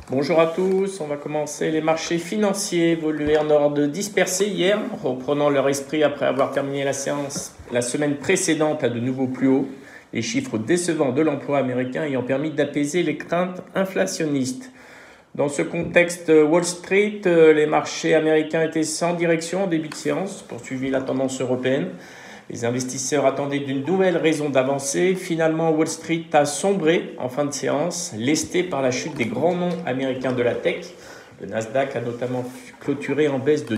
Bonjour à tous, on va commencer. Les marchés financiers évoluaient en ordre dispersé hier, reprenant leur esprit après avoir terminé la séance la semaine précédente à de nouveaux plus hauts, les chiffres décevants de l'emploi américain ayant permis d'apaiser les craintes inflationnistes. Dans ce contexte Wall Street, les marchés américains étaient sans direction en début de séance, poursuivi la tendance européenne. Les investisseurs attendaient d'une nouvelle raison d'avancer. Finalement, Wall Street a sombré en fin de séance, lesté par la chute des grands noms américains de la tech. Le Nasdaq a notamment clôturé en baisse de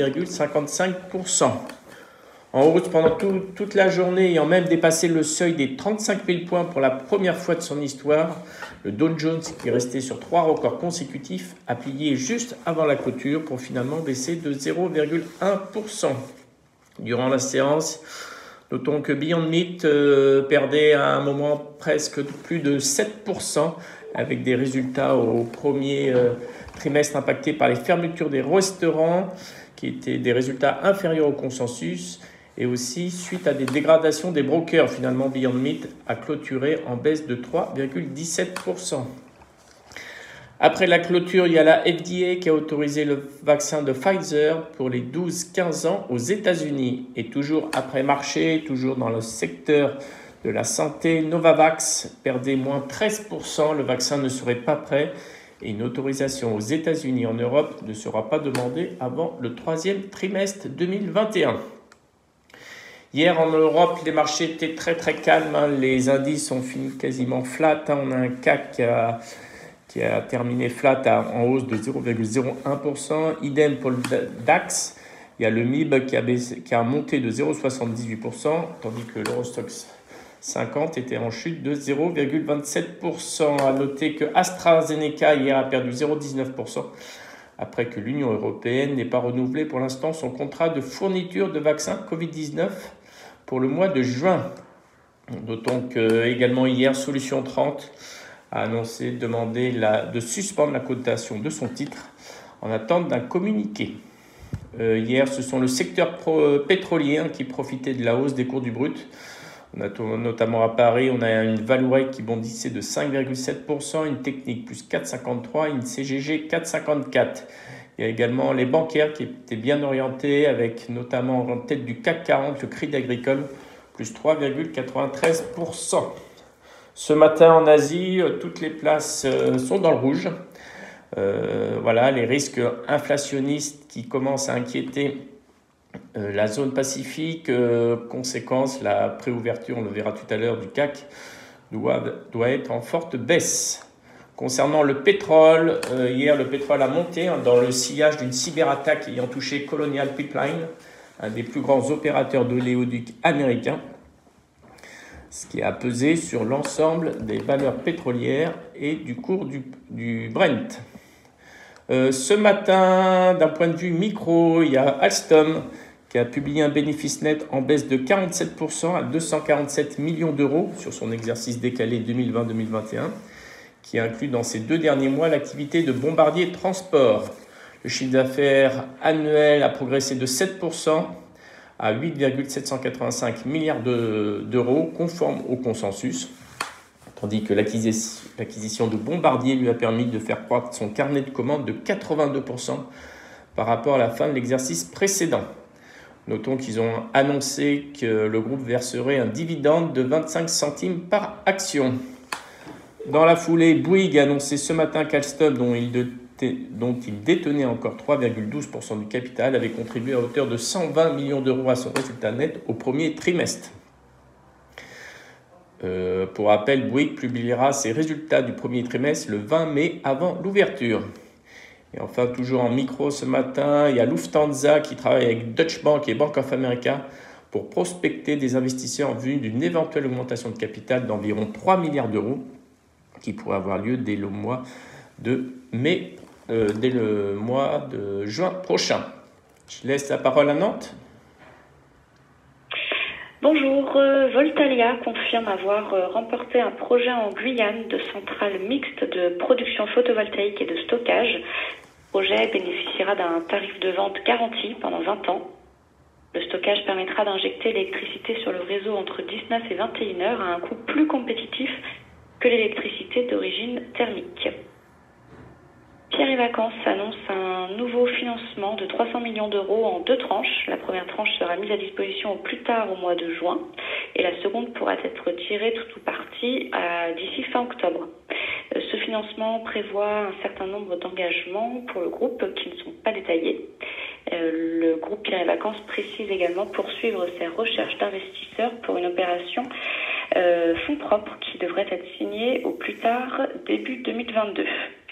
2,55%. En hausse pendant toute la journée, ayant même dépassé le seuil des 35 000 points pour la première fois de son histoire, le Dow Jones, qui est resté sur 3 records consécutifs, a plié juste avant la clôture pour finalement baisser de 0,1%. Durant la séance, notons que Beyond Meat perdait à un moment presque plus de 7%, avec des résultats au premier trimestre impactés par les fermetures des restaurants, qui étaient des résultats inférieurs au consensus, et aussi suite à des dégradations des brokers. Finalement, Beyond Meat a clôturé en baisse de 3,17%. Après la clôture, il y a la FDA qui a autorisé le vaccin de Pfizer pour les 12-15 ans aux États-Unis. Et toujours après marché, toujours dans le secteur de la santé, Novavax perdait moins 13%. Le vaccin ne serait pas prêt et une autorisation aux États-Unis et en Europe ne sera pas demandée avant le troisième trimestre 2021. Hier en Europe, les marchés étaient très calmes. Les indices ont fini quasiment flat. On a un CAC qui a terminé flat en hausse de 0,01%. Idem pour le DAX. Il y a le MIB qui a monté de 0,78%, tandis que l'Eurostoxx 50 était en chute de 0,27%. À noter que AstraZeneca hier a perdu 0,19%, après que l'Union européenne n'ait pas renouvelé pour l'instant son contrat de fourniture de vaccins Covid-19 pour le mois de juin. Notons que également hier, Solution 30 a annoncé de suspendre la cotation de son titre en attente d'un communiqué. Hier, ce sont le secteur pétrolier qui profitait de la hausse des cours du brut. On a notamment à Paris, on a une Vallourec qui bondissait de 5,7%, une Technip plus 4,53%, une CGG 4,54%. Il y a également les bancaires qui étaient bien orientés, avec notamment en tête du CAC 40, le Crédit Agricole, plus 3,93%. Ce matin en Asie, toutes les places sont dans le rouge. Voilà, les risques inflationnistes qui commencent à inquiéter la zone Pacifique. Conséquence, la préouverture, on le verra tout à l'heure, du CAC doit être en forte baisse. Concernant le pétrole, hier le pétrole a monté dans le sillage d'une cyberattaque ayant touché Colonial Pipeline, un des plus grands opérateurs d'oléoducs américains, ce qui a pesé sur l'ensemble des valeurs pétrolières et du cours du Brent. Ce matin, d'un point de vue micro, il y a Alstom qui a publié un bénéfice net en baisse de 47% à 247 millions d'euros sur son exercice décalé 2020-2021, qui inclut dans ces 2 derniers mois l'activité de Bombardier Transport. Le chiffre d'affaires annuel a progressé de 7% à 8,785 milliards d'euros, conforme au consensus, tandis que l'acquisition de Bombardier lui a permis de faire croître son carnet de commandes de 82% par rapport à la fin de l'exercice précédent. Notons qu'ils ont annoncé que le groupe verserait un dividende de 25 centimes par action. Dans la foulée, Bouygues a annoncé ce matin qu'Alstom, dont il détenait encore 3,12% du capital, avait contribué à hauteur de 120 millions d'euros à son résultat net au premier trimestre. Pour rappel, Bouygues publiera ses résultats du premier trimestre le 20 mai avant l'ouverture. Et enfin, toujours en micro ce matin, il y a Lufthansa qui travaille avec Deutsche Bank et Bank of America pour prospecter des investisseurs en vue d'une éventuelle augmentation de capital d'environ 3 milliards d'euros qui pourrait avoir lieu dès le mois de juin prochain. Je laisse la parole à Nantes. Bonjour, Voltalia confirme avoir remporté un projet en Guyane de centrale mixte de production photovoltaïque et de stockage. Le projet bénéficiera d'un tarif de vente garanti pendant 20 ans. Le stockage permettra d'injecter l'électricité sur le réseau entre 19 et 21 heures à un coût plus compétitif que l'électricité d'origine thermique. Vacances annonce un nouveau financement de 300 millions d'euros en 2 tranches. La première tranche sera mise à disposition au plus tard au mois de juin et la seconde pourra être tirée tout ou partie d'ici fin octobre. Ce financement prévoit un certain nombre d'engagements pour le groupe qui ne sont pas détaillés. Le groupe Pierre et Vacances précise également poursuivre ses recherches d'investisseurs pour une opération fonds propres qui devrait être signée au plus tard début 2022.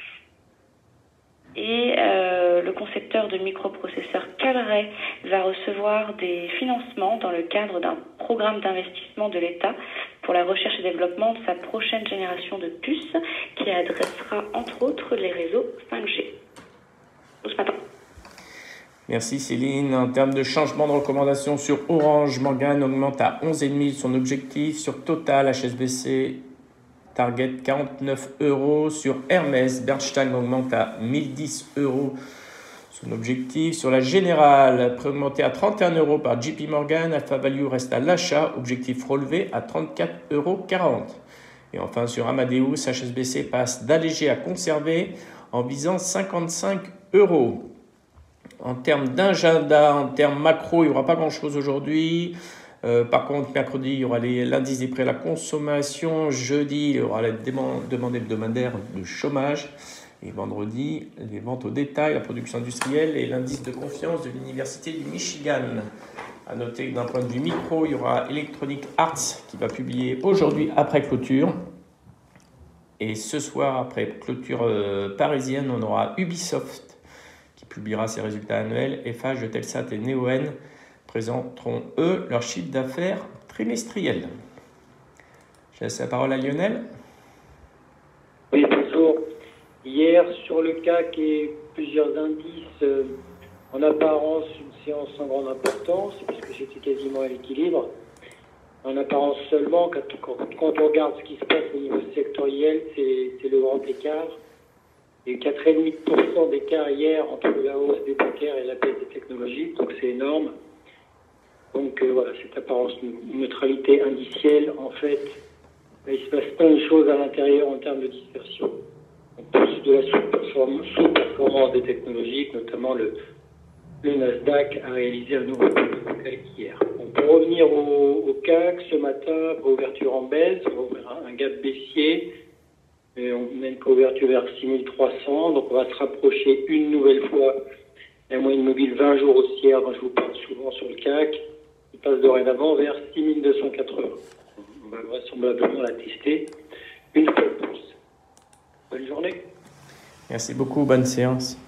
Et le concepteur de microprocesseurs Calray va recevoir des financements dans le cadre d'un programme d'investissement de l'État pour la recherche et développement de sa prochaine génération de puces qui adressera entre autres les réseaux 5G. Ce matin. Merci Céline. En termes de changement de recommandation sur Orange, Morgan augmente à 11,5 son objectif. Sur Total, HSBC target 49 €. Sur Hermès, Bernstein augmente à 1010 € son objectif. Sur la Générale, préaugmenté à 31 € par JP Morgan, Alpha Value reste à l'achat, objectif relevé à 34,40 €. Et enfin sur Amadeus, HSBC passe d'allégé à conserver en visant 55 €. En termes d'agenda, en termes macro, il n'y aura pas grand-chose aujourd'hui. Par contre, mercredi, il y aura l'indice des prix à la consommation. Jeudi, il y aura la demande hebdomadaire de chômage. Et vendredi, les ventes au détail, la production industrielle et l'indice de confiance de l'Université du Michigan. À noter que d'un point de vue micro, il y aura Electronic Arts qui va publier aujourd'hui après clôture. Et ce soir, après clôture parisienne, on aura Ubisoft qui publiera ses résultats annuels. FH, Eutelsat et Neoen présenteront, eux, leur chiffre d'affaires trimestriel. Je laisse la parole à Lionel. Oui, bonjour. Hier, sur le CAC et plusieurs indices, en apparence, une séance sans grande importance, puisque c'était quasiment à l'équilibre. En apparence seulement, quand on regarde ce qui se passe au niveau sectoriel, c'est le grand écart. Il y a eu 4,5% d'écart hier entre la hausse des bancaires et la baisse des technologies, donc c'est énorme. Donc voilà, cette apparence neutralité indicielle, en fait, il se passe plein de choses à l'intérieur en termes de dispersion. On pousse de la sous-performance des technologies, notamment le Nasdaq a réalisé un nouveau plus local qu'hier. On peut revenir au CAC ce matin, ouverture en baisse, on va ouvrir un gap baissier. Et on mène couverture vers 6300, donc on va se rapprocher une nouvelle fois la moyenne mobile 20 jours haussière dont je vous parle souvent sur le CAC, qui passe dorénavant vers 6280. On va vraisemblablement la tester une fois de plus. Bonne journée. Merci beaucoup, bonne séance.